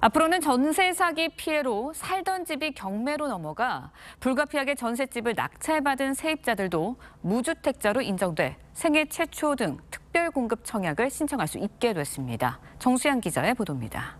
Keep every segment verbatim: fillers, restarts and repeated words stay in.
앞으로는 전세 사기 피해로 살던 집이 경매로 넘어가 불가피하게 전셋집을 낙찰받은 세입자들도 무주택자로 인정돼 생애 최초 등 특별 공급 청약을 신청할 수 있게 됐습니다. 정수양 기자의 보도입니다.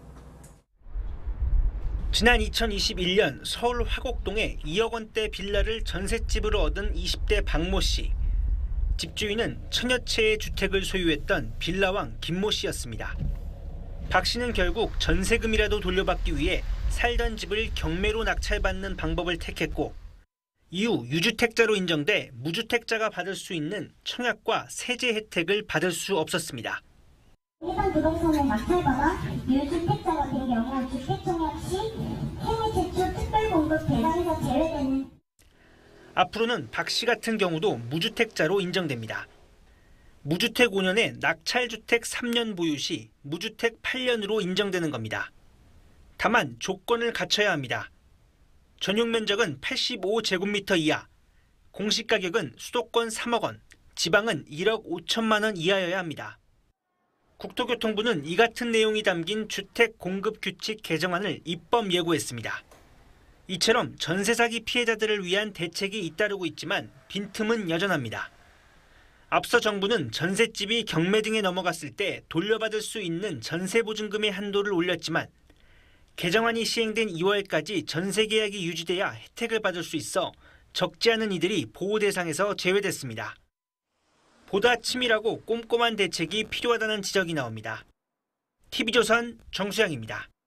지난 이천이십일 년 서울 화곡동에 이억 원대 빌라를 전셋집으로 얻은 이십 대 박모 씨. 집주인은 천여 채의 주택을 소유했던 빌라왕 김모 씨였습니다. 박 씨는 결국 전세금이라도 돌려받기 위해 살던 집을 경매로 낙찰받는 방법을 택했고 이후 유주택자로 인정돼 무주택자가 받을 수 있는 청약과 세제 혜택을 받을 수 없었습니다. 일반 부동산을 낙찰받아 유주택자가 된 경우 주택청약 시 생애 최초 특별공급 대상에서 제외되는. 앞으로는 박 씨 같은 경우도 무주택자로 인정됩니다. 무주택 오 년에 낙찰주택 삼 년 보유 시 무주택 팔 년으로 인정되는 겁니다. 다만 조건을 갖춰야 합니다. 전용 면적은 팔십오 제곱미터 이하, 공시가격은 수도권 삼억 원, 지방은 일억 오천만 원 이하여야 합니다. 국토교통부는 이 같은 내용이 담긴 주택 공급 규칙 개정안을 입법 예고했습니다. 이처럼 전세 사기 피해자들을 위한 대책이 잇따르고 있지만 빈틈은 여전합니다. 앞서 정부는 전셋집이 경매 등에 넘어갔을 때 돌려받을 수 있는 전세보증금의 한도를 올렸지만 개정안이 시행된 이월까지 전세 계약이 유지돼야 혜택을 받을 수 있어 적지 않은 이들이 보호 대상에서 제외됐습니다. 보다 치밀하고 꼼꼼한 대책이 필요하다는 지적이 나옵니다. 티비조선 정수양입니다.